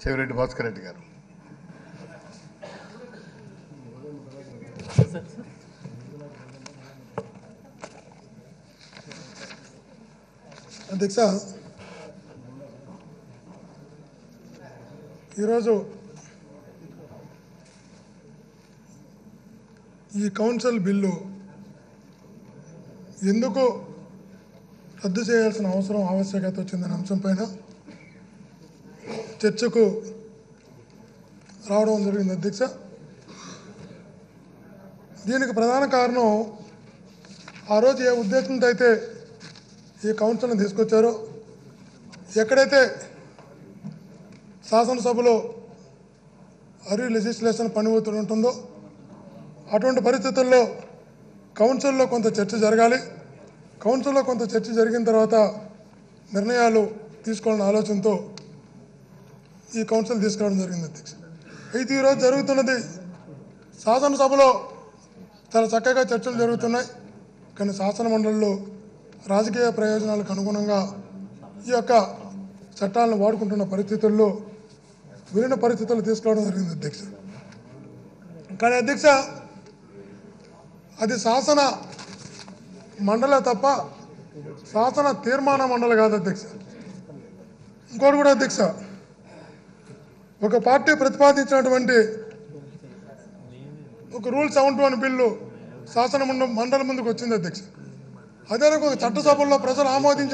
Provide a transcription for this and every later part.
చెవిరెడ్డి భాస్కర్ రెడ్డి గారు. అధ్యక్ష, ఈరోజు ఈ కౌన్సిల్ బిల్లు ఎందుకు రద్దు చేయాల్సిన ఆవశ్యకత వచ్చిందనే అంశం పైన చర్చకు రావడం జరిగింది. అధ్యక్ష, దీనికి ప్రధాన కారణం ఆ రోజు ఏ ఉద్దేశంతో అయితే ఈ కౌన్సిల్ని తీసుకొచ్చారో, ఎక్కడైతే శాసనసభలో లెజిస్లేషన్ పనివుతూ ఉంటుందో అటువంటి పరిస్థితుల్లో కౌన్సిల్లో కొంత చర్చ జరగాలి. కౌన్సిల్లో కొంత చర్చ జరిగిన తర్వాత నిర్ణయాలు తీసుకోవాలనే ఆలోచనతో ఈ కౌన్సిల్ తీసుకురావడం జరిగింది. అధ్యక్ష, అయితే ఈరోజు జరుగుతున్నది శాసనసభలో చాలా చక్కగా చర్చలు జరుగుతున్నాయి, కానీ శాసన మండలిలో రాజకీయ ప్రయోజనాలకు అనుగుణంగా ఈ యొక్క చట్టాలను వాడుకుంటున్న పరిస్థితుల్లో విలీన పరిస్థితులు తీసుకురావడం జరిగింది. అధ్యక్ష, కానీ అధ్యక్ష, అది శాసన మండలే తప్ప శాసన తీర్మాన మండలి కాదు. అధ్యక్ష, ఇంకోటి కూడా అధ్యక్ష, ఒక పార్టీ ప్రతిపాదించినటువంటి ఒక రూల్ 71 బిల్లు శాసన మండలి ముందుకు వచ్చింది. అధ్యక్ష, అదే ఒక చట్టసభల్లో ప్రజలు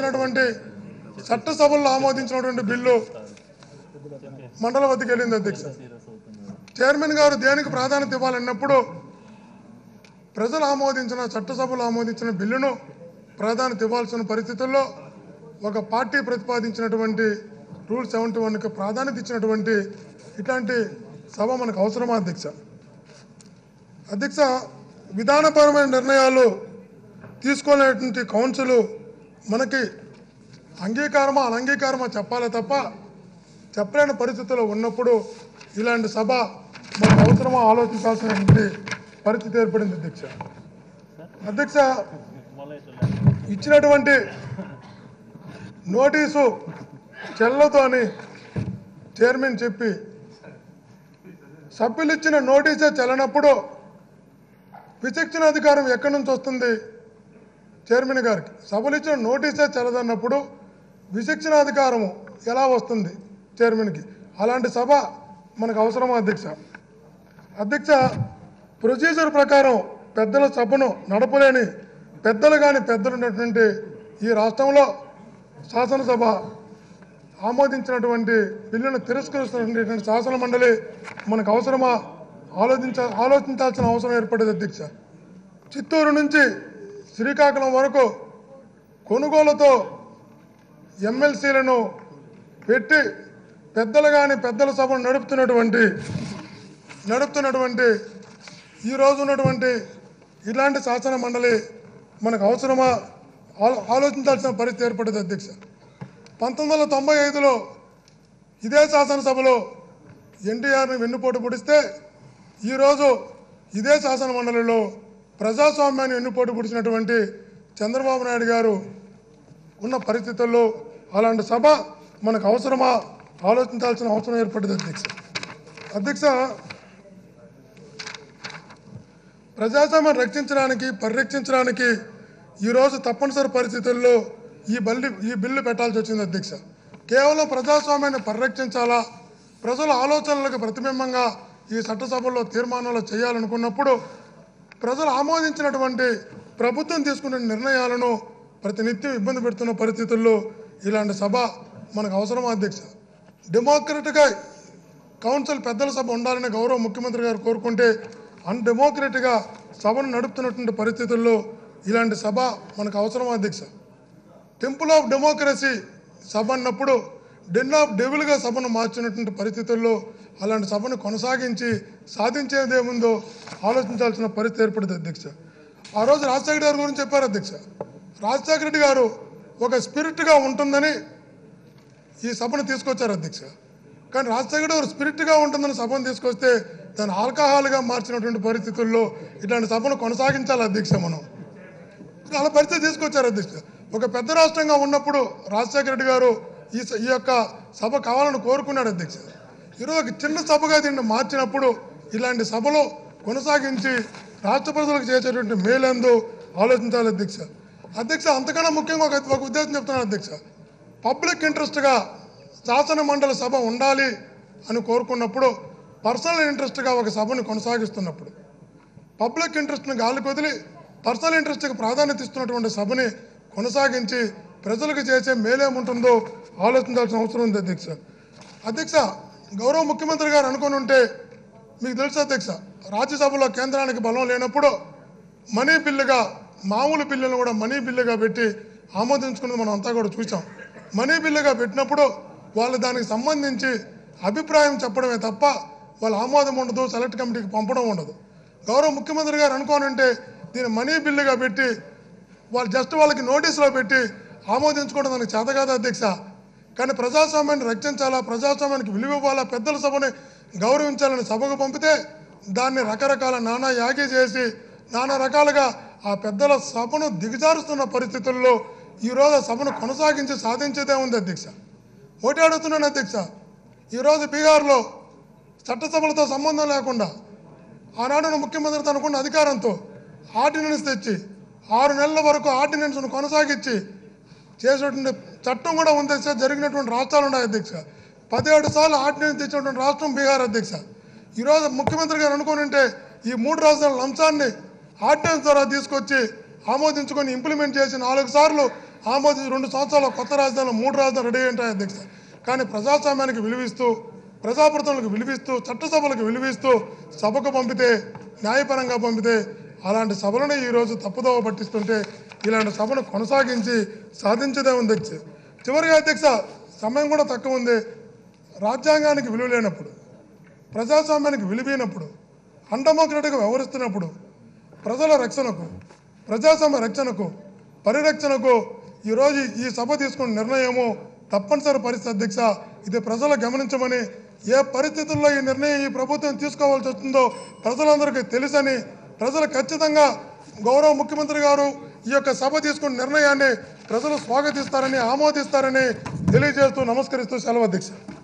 ఆమోదించినటువంటి బిల్లు మండలి వద్దకు వెళ్ళింది. అధ్యక్ష, చైర్మన్ గారు దేనికి ప్రాధాన్యత ఇవ్వాలన్నప్పుడు ప్రజలు చట్టసభలు ఆమోదించిన బిల్లును ప్రాధాన్యత ఇవ్వాల్సిన పరిస్థితుల్లో ఒక పార్టీ ప్రతిపాదించినటువంటి రూల్ 71కి ప్రాధాన్యత ఇచ్చినటువంటి ఇట్లాంటి సభ మనకు అవసరమా? అధ్యక్ష, విధానపరమైన నిర్ణయాలు తీసుకోలేటువంటి కౌన్సిల్ మనకి అంగీకారమా అనంగీకారమా చెప్పాలి తప్ప చెప్పలేని పరిస్థితుల్లో ఉన్నప్పుడు ఇలాంటి సభ మనకు అవసరమా ఆలోచించాల్సినటువంటి పరిస్థితి ఏర్పడింది. అధ్యక్ష, ఇచ్చినటువంటి నోటీసు చెల్లదు అని చైర్మన్ చెప్పి సభ్యులు ఇచ్చిన నోటీసే చెల్లనప్పుడు విచక్షణ అధికారం ఎక్కడి నుంచి వస్తుంది? చైర్మన్ గారికి సభలు ఇచ్చిన నోటీసే చెల్లదన్నప్పుడు విచక్షణ అధికారము ఎలా వస్తుంది చైర్మన్కి? అలాంటి సభ మనకు అవసరమా? అధ్యక్ష, ప్రొసీజర్ ప్రకారం పెద్దల సభను నడపలేని పెద్దలు ఉన్నటువంటి ఈ రాష్ట్రంలో శాసనసభ ఆమోదించినటువంటి బిల్లును తిరస్కరిస్తున్నటువంటి శాసన మండలి మనకు అవసరమా? ఆలోచించాల్సిన అవసరం ఏర్పడేది. అధ్యక్ష, చిత్తూరు నుంచి శ్రీకాకుళం వరకు కొనుగోలుతో ఎమ్మెల్సీలను పెట్టి పెద్దల సభను నడుపుతున్నటువంటి ఈరోజు ఉన్నటువంటి ఇలాంటి శాసన మండలి మనకు అవసరమా? ఆలోచించాల్సిన పరిస్థితి ఏర్పడేది. అధ్యక్ష, 1995లో ఇదే శాసనసభలో ఎన్టీఆర్ని వెన్నుపోటు పొడిస్తే ఈరోజు ఇదే శాసన మండలిలో ప్రజాస్వామ్యాన్ని వెన్నుపోటు పొడిచినటువంటి చంద్రబాబు నాయుడు గారు ఉన్న పరిస్థితుల్లో అలాంటి సభ మనకు అవసరమా? ఆలోచించాల్సిన అవసరం ఏర్పడింది. అధ్యక్ష, ప్రజాస్వామ్యాన్ని పరిరక్షించడానికి ఈరోజు తప్పనిసరి పరిస్థితుల్లో ఈ బిల్లు పెట్టాల్సి వచ్చింది. అధ్యక్ష, కేవలం ప్రజాస్వామ్యాన్ని పరిరక్షించాలా, ప్రజల ఆలోచనలకు ప్రతిబింబంగా ఈ చట్టసభల్లో తీర్మానాలు చేయాలనుకున్నప్పుడు ప్రజలు ఆమోదించినటువంటి ప్రభుత్వం తీసుకున్న నిర్ణయాలను ప్రతినిత్యం ఇబ్బంది పెడుతున్న పరిస్థితుల్లో ఇలాంటి సభ మనకు అవసరమా? అధ్యక్ష, డెమోక్రటిక్గా కౌన్సిల్ పెద్దల సభ ఉండాలని గౌరవ ముఖ్యమంత్రి గారు కోరుకుంటే అన్డెమోక్రటిక్గా సభను నడుపుతున్నటువంటి పరిస్థితుల్లో ఇలాంటి సభ మనకు అవసరమా? అధ్యక్ష, టెంపుల్ ఆఫ్ డెమోక్రసీ సభ అన్నప్పుడు డెన్ ఆఫ్ డెవిల్గా సభను మార్చినటువంటి పరిస్థితుల్లో అలాంటి సభను కొనసాగించి సాధించేదేముందో ఆలోచించాల్సిన పరిస్థితి ఏర్పడింది. అధ్యక్ష, ఆ రోజు రాజశేఖర గారి గురించి చెప్పారు. అధ్యక్ష, రాజశేఖర రెడ్డి గారు ఒక స్పిరిట్గా ఉంటుందని ఈ సభను తీసుకొచ్చారు. అధ్యక్ష, కానీ రాజశేఖర గారు స్పిరిట్గా ఉంటుందని సభను తీసుకొస్తే దాన్ని ఆల్కహాల్గా మార్చినటువంటి పరిస్థితుల్లో ఇట్లాంటి సభను కొనసాగించాలి. అధ్యక్ష, మనం అలా పరిస్థితి తీసుకొచ్చారు. అధ్యక్ష, ఒక పెద్ద రాష్ట్రంగా ఉన్నప్పుడు రాజశేఖర రెడ్డి గారు ఈ యొక్క సభ కావాలని కోరుకున్నాడు. అధ్యక్ష, ఈరోజు ఒక చిన్న సభగా దీన్ని మార్చినప్పుడు ఇలాంటి సభలు కొనసాగించి రాష్ట్ర ప్రజలకు చేసేటువంటి మేలందు ఆలోచించాలి అధ్యక్ష. అధ్యక్ష, అంతకన్నా ముఖ్యంగా ఒక ఉద్దేశం చెప్తున్నాను అధ్యక్ష. పబ్లిక్ ఇంట్రెస్ట్గా శాసన మండలి సభ ఉండాలి అని కోరుకున్నప్పుడు, పర్సనల్ ఇంట్రెస్ట్గా ఒక సభను కొనసాగిస్తున్నప్పుడు, పబ్లిక్ ఇంట్రెస్ట్ని గాలికి వదిలి పర్సనల్ ఇంట్రెస్ట్కి ప్రాధాన్యత ఇస్తున్నటువంటి సభని కొనసాగించి ప్రజలకు చేసే మేలేముంటుందో ఆలోచించాల్సిన అవసరం ఉంది అధ్యక్ష. అధ్యక్ష, గౌరవ ముఖ్యమంత్రి గారు అనుకుని ఉంటే, మీకు తెలుసు అధ్యక్ష, రాజ్యసభలో కేంద్రానికి బలం లేనప్పుడు మనీ బిల్లుగా, మామూలు బిల్లును కూడా మనీ బిల్లుగా పెట్టి ఆమోదించుకున్నది మనం అంతా కూడా చూసాం. మనీ బిల్లుగా పెట్టినప్పుడు వాళ్ళు దానికి సంబంధించి అభిప్రాయం చెప్పడమే తప్ప వాళ్ళ ఆమోదం ఉండదు, సెలెక్ట్ కమిటీకి పంపడం ఉండదు. గౌరవ ముఖ్యమంత్రి గారు అనుకోనంటే దీన్ని మనీ బిల్లుగా పెట్టి వాళ్ళు జస్ట్ వాళ్ళకి నోటీసులో పెట్టి ఆమోదించుకోవడం దానికి చేత కాదు అధ్యక్ష. కానీ ప్రజాస్వామ్యాన్ని రక్షించాలా, ప్రజాస్వామ్యానికి విలువ ఇవ్వాలా, పెద్దల సభని గౌరవించాలని సభకు పంపితే దాన్ని రకరకాల నానా యాగి చేసి నానా రకాలుగా ఆ పెద్దల సభను దిగజారుస్తున్న పరిస్థితుల్లో ఈరోజు ఆ సభను కొనసాగించి సాధించేదే ఉంది అధ్యక్ష. ఓటి అడుగుతున్నాను అధ్యక్ష, ఈరోజు బీహార్లో చట్టసభలతో సంబంధం లేకుండా ఆనాడు ముఖ్యమంత్రి తనకున్న అధికారంతో ఆర్డినెన్స్ తెచ్చి 6 నెలల వరకు ఆర్డినెన్స్ను కొనసాగించి చేసినటువంటి చట్టం కూడా ఉంది జరిగినటువంటి రాష్ట్రాలు ఉన్నాయి అధ్యక్ష. 17 సార్లు ఆర్డినెన్స్ తెచ్చినటువంటి రాష్ట్రం బీహార్ అధ్యక్ష. ఈరోజు ముఖ్యమంత్రి గారు అనుకోనంటే ఈ 3 రాష్ట్రాల లంచాన్ని ఆర్డినెన్స్ ద్వారా తీసుకొచ్చి ఆమోదించుకొని ఇంప్లిమెంట్ చేసి 4 సార్లు ఆమోదించి 2 సంవత్సరాల కొత్త రాజధానులు 3 రాజధానులు రెడీ ఉంటాయి అధ్యక్ష. కానీ ప్రజాస్వామ్యానికి విలువిస్తూ, ప్రజాప్రతినిధులకు విలువిస్తూ, చట్టసభలకు విలువిస్తూ సభకు పంపితే, న్యాయపరంగా పంపితే అలాంటి సభలను ఈరోజు తప్పుదోవ పట్టిస్తుంటే ఇలాంటి సభను కొనసాగించి సాధించదే ఉంది అధ్యక్ష. చివరిగా అధ్యక్ష, సమయం కూడా తక్కువ ఉంది. రాజ్యాంగానికి విలువ లేనప్పుడు, ప్రజాస్వామ్యానికి విలువైనప్పుడు, అన్డెమోక్రటిక్గా వ్యవహరిస్తున్నప్పుడు ప్రజల రక్షణకు, ప్రజాస్వామ్య రక్షణకు, పరిరక్షణకు ఈరోజు ఈ సభ తీసుకున్న నిర్ణయము తప్పనిసరి పరిస్థితి అధ్యక్ష. ఇది ప్రజలు గమనించమని, ఏ పరిస్థితుల్లో ఈ నిర్ణయం ఈ ప్రభుత్వం తీసుకోవాల్సి వస్తుందో ప్రజలందరికీ తెలుసని, ప్రజలు ఖచ్చితంగా గౌరవ ముఖ్యమంత్రి గారు ఈ యొక్క సభ తీసుకున్న నిర్ణయాన్ని ప్రజలు స్వాగతిస్తారని, ఆమోదిస్తారని తెలియజేస్తూ నమస్కరిస్తూ సెలవు అధ్యక్ష.